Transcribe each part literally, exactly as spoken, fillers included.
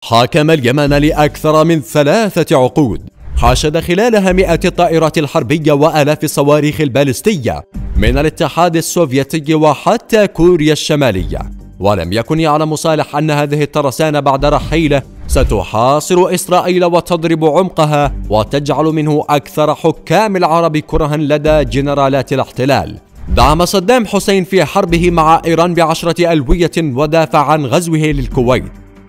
حاكم اليمن لأكثر من ثلاثة عقود، حشد خلالها مئات الطائرات الحربية وآلاف الصواريخ البالستية من الاتحاد السوفيتي وحتى كوريا الشمالية، ولم يكن يعلم صالح أن هذه الترسانة بعد رحيله ستحاصر إسرائيل وتضرب عمقها وتجعل منه أكثر حكام العرب كرها لدى جنرالات الاحتلال. دعم صدام حسين في حربه مع إيران بعشرة ألوية ودافع عن غزوه للكويت،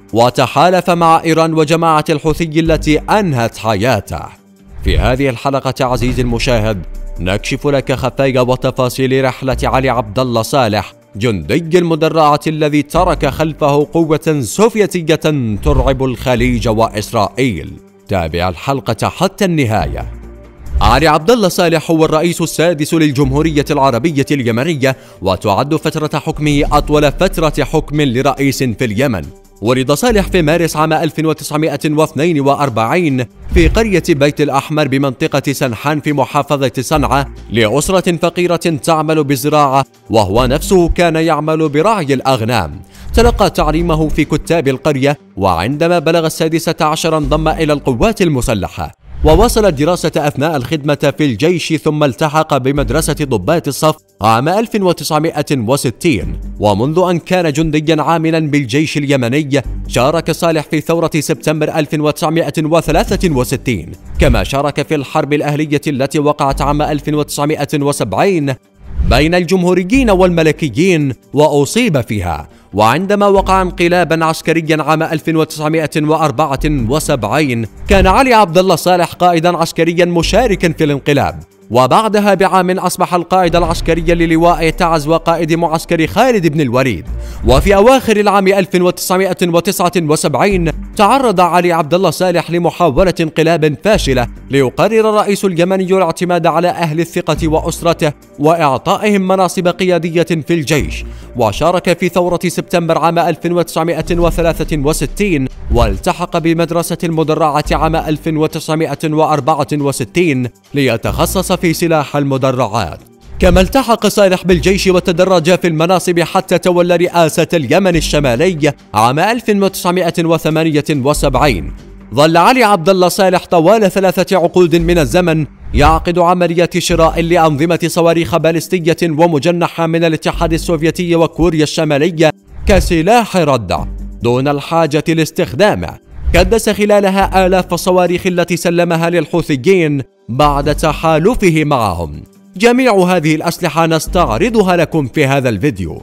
وتحالف مع إيران وجماعة الحوثي التي أنهت حياته. في هذه الحلقة عزيزي المشاهد نكشف لك خفايا وتفاصيل رحلة علي عبد الله صالح، جندي المدرعة الذي ترك خلفه قوة سوفيتية ترعب الخليج وإسرائيل. تابع الحلقة حتى النهاية. علي عبد الله صالح هو الرئيس السادس للجمهورية العربية اليمنية، وتعد فترة حكمه أطول فترة حكم لرئيس في اليمن. ولد صالح في مارس عام ألف وتسعمئة واثنين وأربعين في قرية بيت الأحمر بمنطقة سنحان في محافظة صنعاء لأسرة فقيرة تعمل بالزراعة، وهو نفسه كان يعمل برعي الأغنام. تلقى تعليمه في كتاب القرية، وعندما بلغ السادسة عشر انضم إلى القوات المسلحة، وواصل الدراسة أثناء الخدمة في الجيش، ثم التحق بمدرسة ضباط الصف عام ألف وتسعمئة وستين. ومنذ أن كان جنديا عاملا بالجيش اليمني شارك صالح في ثورة سبتمبر ألف وتسعمئة وثلاثة وستين، كما شارك في الحرب الأهلية التي وقعت عام ألف وتسعمئة وسبعين بين الجمهوريين والملكيين وأصيب فيها. وعندما وقع انقلابا عسكريا عام ألف وتسعمئة وأربعة وسبعين كان علي عبد الله صالح قائدا عسكريا مشاركا في الانقلاب، وبعدها بعام أصبح القائد العسكري للواء تعز وقائد معسكر خالد بن الوليد. وفي أواخر العام ألف وتسعمئة وتسعة وسبعين تعرض علي عبد الله صالح لمحاولة انقلاب فاشلة ليقرر الرئيس اليمني الاعتماد على أهل الثقة وأسرته وإعطائهم مناصب قيادية في الجيش، وشارك في ثورة سبتمبر عام ألف وتسعمئة وثلاثة وستين، والتحق بمدرسة المدرعة عام ألف وتسعمئة وأربعة وستين ليتخصص في سلاح المدرعات. كما التحق صالح بالجيش وتدرج في المناصب حتى تولى رئاسة اليمن الشمالي عام ألف وتسعمئة وثمانية وسبعين. ظل علي عبد الله صالح طوال ثلاثة عقود من الزمن يعقد عمليات شراء لأنظمة صواريخ باليستية ومجنحة من الاتحاد السوفيتي وكوريا الشمالية كسلاح ردع دون الحاجة لاستخدامه، كدس خلالها آلاف الصواريخ التي سلمها للحوثيين بعد تحالفه معهم. جميع هذه الأسلحة نستعرضها لكم في هذا الفيديو.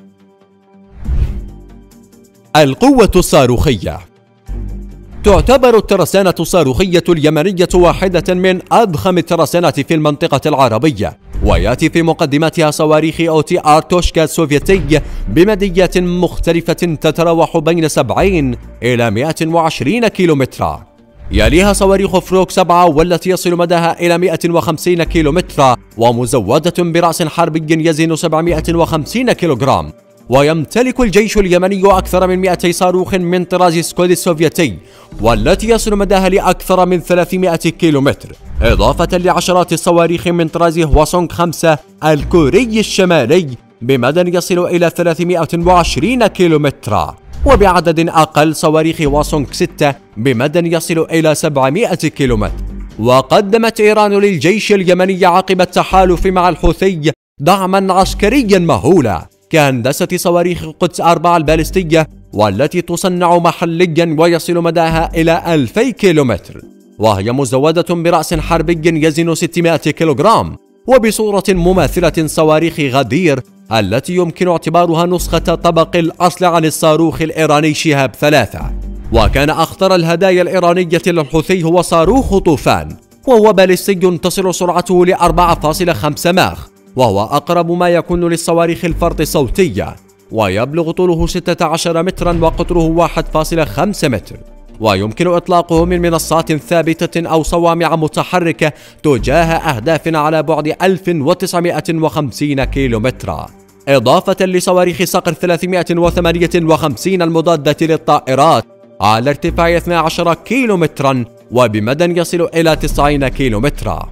القوة الصاروخية. تعتبر الترسانة الصاروخية اليمنية واحدة من أضخم الترسانات في المنطقة العربية، ويأتي في مقدمتها صواريخ أوتي أرتوشكا السوفيتي بمديات مختلفة تتراوح بين سبعين إلى مئة وعشرين كيلومترا. يليها صواريخ فروك سبعة والتي يصل مداها إلى مئة وخمسين كيلومترا، ومزودة برأس حربي يزن سبعمئة وخمسين كيلوغرام. ويمتلك الجيش اليمني أكثر من مئتي صاروخ من طراز سكود السوفيتي والتي يصل مداها لأكثر من ثلاثمئة كيلومتر، إضافة لعشرات الصواريخ من طراز هواسونغ خمسة الكوري الشمالي بمدى يصل إلى ثلاثمئة وعشرين كيلومترا، وبعدد أقل صواريخ هواسونغ ستة بمدى يصل إلى سبعمئة كيلومتر. وقدمت إيران للجيش اليمني عقب التحالف مع الحوثي دعما عسكريا مهولا كهندسة صواريخ القدس أربعة البالستية والتي تصنع محليا ويصل مداها إلى ألفي كيلومتر، وهي مزودة برأس حربي يزن ستمئة كيلوغرام، وبصورة مماثلة صواريخ غدير التي يمكن اعتبارها نسخة طبق الأصل عن الصاروخ الإيراني شهاب ثلاثة. وكان أخطر الهدايا الإيرانية للحوثي هو صاروخ طوفان، وهو باليستي تصل سرعته ل أربعة فاصلة خمسة ماخ، وهو أقرب ما يكون للصواريخ الفرط الصوتية، ويبلغ طوله ستة عشر مترا وقطره واحد فاصلة خمسة متر، ويمكن إطلاقه من منصات ثابتة أو صوامع متحركة تجاه أهداف على بعد ألف وتسعمئة وخمسين كيلومترا، إضافة لصواريخ صقر ثلاثمئة وثمانية وخمسين المضادة للطائرات على ارتفاع اثني عشر كيلومترا وبمدى يصل إلى تسعين كيلومترا.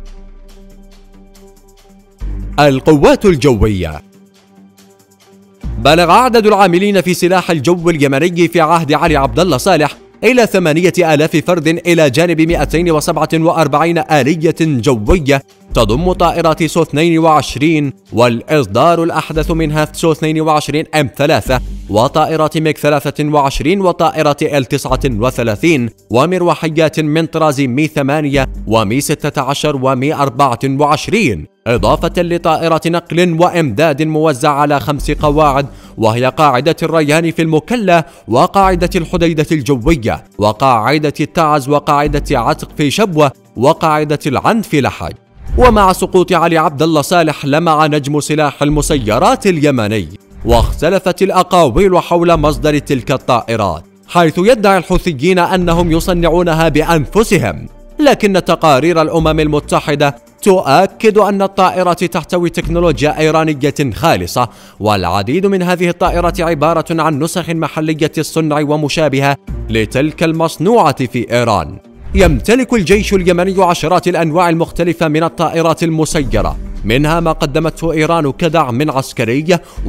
القوات الجوية. بلغ عدد العاملين في سلاح الجو اليمني في عهد علي عبد الله صالح إلى ثمانية آلاف فرد إلى جانب مئتين وسبعة وأربعين آلية جوية تضم طائرات سو اثنين وعشرين والإصدار الأحدث منها سو اثنين وعشرين إم ثلاثة وطائرات ميغ ثلاثة وعشرين وطائرات إل تسعة وثلاثين ومروحيات من طراز مي ثمانية ومي ستة عشر ومي أربعة وعشرين، إضافة لطائرة نقل وإمداد موزع على خمس قواعد، وهي قاعدة الريان في المكلا وقاعدة الحديدة الجوية وقاعدة التعز وقاعدة عتق في شبوة وقاعدة العند في لحج. ومع سقوط علي عبد الله صالح لمع نجم سلاح المسيرات اليمني، واختلفت الأقاويل حول مصدر تلك الطائرات، حيث يدعي الحوثيين أنهم يصنعونها بأنفسهم، لكن تقارير الأمم المتحدة تؤكد أن الطائرات تحتوي تكنولوجيا إيرانية خالصة، والعديد من هذه الطائرات عبارة عن نسخ محلية الصنع ومشابهة لتلك المصنوعة في إيران. يمتلك الجيش اليمني عشرات الأنواع المختلفة من الطائرات المسيرة، منها ما قدمته إيران كدعم عسكري،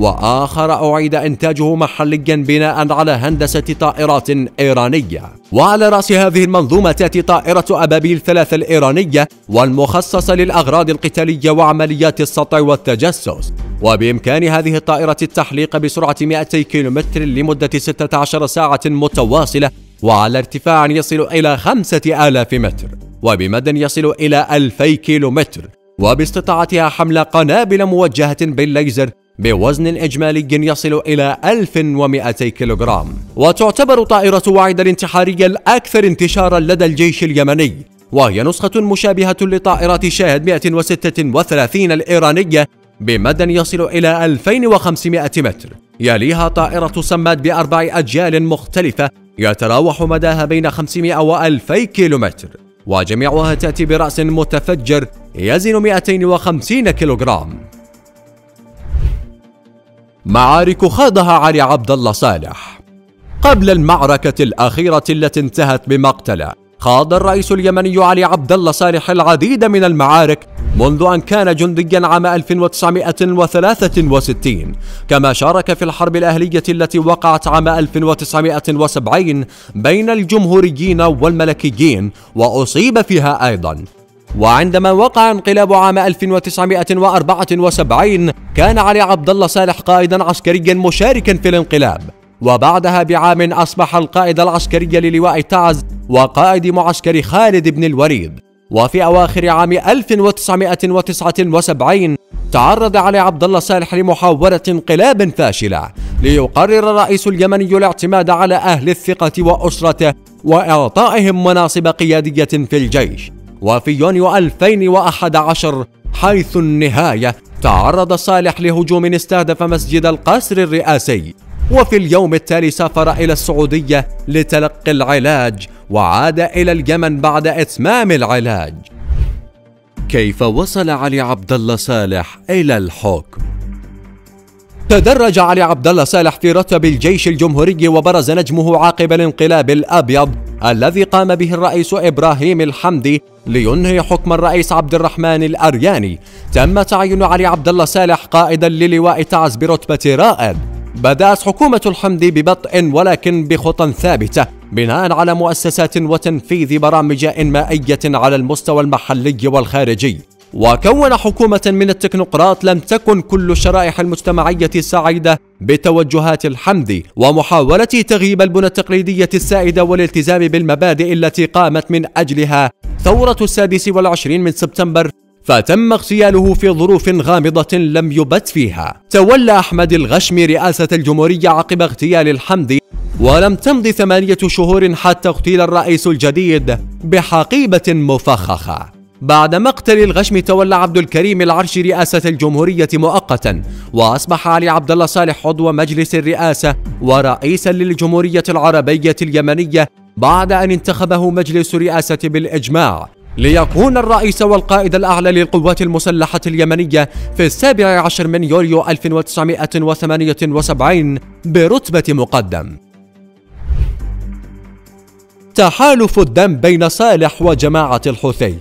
وآخر أعيد إنتاجه محليا بناء على هندسة طائرات إيرانية. وعلى رأس هذه المنظومة تأتي طائرة أبابيل ثلاثة الإيرانية، والمخصصة للأغراض القتالية وعمليات السطع والتجسس، وبإمكان هذه الطائرة التحليق بسرعة مئتي كيلومتر لمدة ستة عشر ساعة متواصلة، وعلى ارتفاع يصل إلى خمسة آلاف متر، وبمدى يصل إلى ألفي كيلومتر، وباستطاعتها حمل قنابل موجهة بالليزر بوزن إجمالي يصل إلى ألف ومئتي كيلوغرام. وتعتبر طائرة واعد الانتحارية الأكثر انتشارا لدى الجيش اليمني، وهي نسخة مشابهة لطائرات شاهد مئة وستة وثلاثين الإيرانية بمدى يصل إلى ألفين وخمسمئة متر. يليها طائرة صماد بأربع أجيال مختلفة يتراوح مداها بين خمسمئة وألفي كيلومتر، وجميعها تأتي برأس متفجر يزن مئتين وخمسين كيلوغرام. معارك خاضها علي عبد الله صالح. قبل المعركة الأخيرة التي انتهت بمقتله، خاض الرئيس اليمني علي عبد الله صالح العديد من المعارك منذ أن كان جنديا عام ألف وتسعمئة وثلاثة وستين، كما شارك في الحرب الأهلية التي وقعت عام ألف وتسعمئة وسبعين بين الجمهوريين والملكيين، وأصيب فيها أيضا. وعندما وقع انقلاب عام ألف وتسعمئة وأربعة وسبعين كان علي عبد الله صالح قائدا عسكريا مشاركا في الانقلاب، وبعدها بعام أصبح القائد العسكري للواء تعز وقائد معسكر خالد بن الوليد. وفي أواخر عام ألف وتسعمئة وتسعة وسبعين تعرض علي عبد الله صالح لمحاولة انقلاب فاشلة، ليقرر الرئيس اليمني الاعتماد على أهل الثقة وأسرته وإعطائهم مناصب قيادية في الجيش. وفي يونيو ألفين وأحد عشر حيث النهاية تعرض صالح لهجوم استهدف مسجد القصر الرئاسي، وفي اليوم التالي سافر إلى السعودية لتلقي العلاج، وعاد إلى اليمن بعد إتمام العلاج. كيف وصل علي عبد الله صالح إلى الحكم؟ تدرج علي عبد الله صالح في رتب الجيش الجمهوري، وبرز نجمه عقب الانقلاب الأبيض الذي قام به الرئيس إبراهيم الحمدي لينهي حكم الرئيس عبد الرحمن الأرياني. تم تعيين علي عبد الله صالح قائدا للواء تعز برتبة رائد. بدأت حكومة الحمدي ببطء ولكن بخطى ثابتة بناء على مؤسسات وتنفيذ برامج إنمائية على المستوى المحلي والخارجي، وكون حكومة من التكنوقراط لم تكن كل الشرائح المجتمعية سعيدة بتوجهات الحمدي ومحاولة تغييب البنى التقليدية السائدة والالتزام بالمبادئ التي قامت من أجلها ثورة السادس والعشرين من سبتمبر، فتم اغتياله في ظروف غامضة لم يبت فيها. تولى أحمد الغشمي رئاسة الجمهورية عقب اغتيال الحمدي، ولم تمض ثمانية شهور حتى اغتيل الرئيس الجديد بحقيبة مفخخة. بعد مقتل الغشمي تولى عبد الكريم العرش رئاسة الجمهورية مؤقتا، وأصبح علي عبد الله صالح عضو مجلس الرئاسة ورئيسا للجمهورية العربية اليمنية بعد أن انتخبه مجلس الرئاسة بالإجماع ليكون الرئيس والقائد الأعلى للقوات المسلحة اليمنية في السابع عشر من يوليو ألف وتسعمئة وثمانية وسبعين برتبة مقدم. تحالف الدم بين صالح وجماعة الحوثي.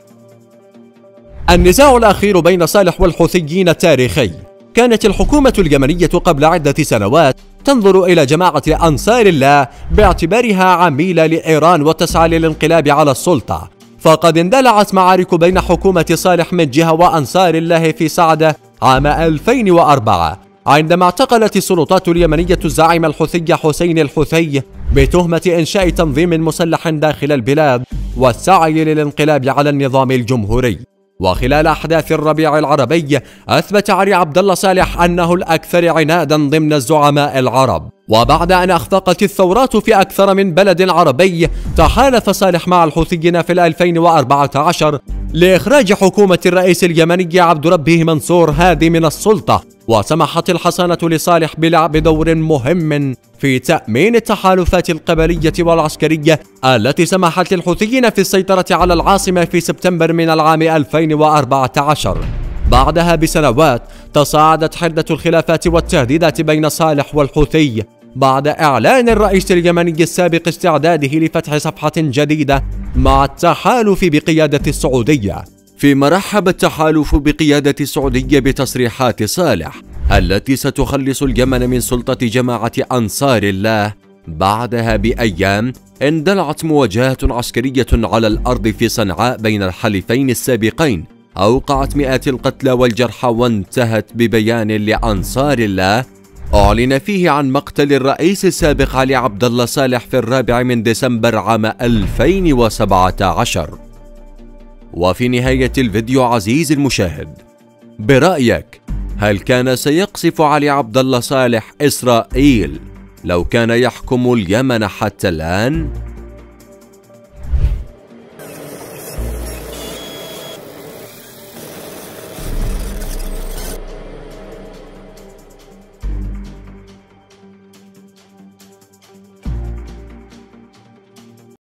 النزاع الأخير بين صالح والحوثيين تاريخي. كانت الحكومة اليمنية قبل عدة سنوات تنظر إلى جماعة أنصار الله باعتبارها عميلة لإيران وتسعى للانقلاب على السلطة. فقد اندلعت معارك بين حكومة صالح من جهة وأنصار الله في سعدة عام ألفين وأربعة، عندما اعتقلت السلطات اليمنية الزعيم الحوثي حسين الحوثي بتهمة إنشاء تنظيم مسلح داخل البلاد والسعي للانقلاب على النظام الجمهوري. وخلال أحداث الربيع العربي أثبت علي عبد الله صالح أنه الأكثر عنادا ضمن الزعماء العرب، وبعد أن أخفقت الثورات في أكثر من بلد عربي تحالف صالح مع الحوثيين في ألفين وأربعة عشر لإخراج حكومة الرئيس اليمني عبد ربه منصور هادي من السلطة، وسمحت الحصانة لصالح بلعب دور مهم في تأمين التحالفات القبلية والعسكرية التي سمحت للحوثيين في السيطرة على العاصمة في سبتمبر من العام ألفين وأربعة عشر. بعدها بسنوات تصاعدت حدة الخلافات والتهديدات بين صالح والحوثي بعد إعلان الرئيس اليمني السابق استعداده لفتح صفحة جديدة مع التحالف بقيادة السعودية. فيما رحب التحالف بقيادة السعودية بتصريحات صالح التي ستخلص اليمن من سلطة جماعة أنصار الله، بعدها بأيام اندلعت مواجهات عسكرية على الأرض في صنعاء بين الحليفين السابقين أوقعت مئات القتلى والجرحى، وانتهت ببيان لأنصار الله أعلن فيه عن مقتل الرئيس السابق علي عبد الله صالح في الرابع من ديسمبر عام ألفين وسبعة عشر. وفي نهاية الفيديو عزيزي المشاهد، برأيك هل كان سيقصف علي عبد الله صالح إسرائيل لو كان يحكم اليمن حتى الآن؟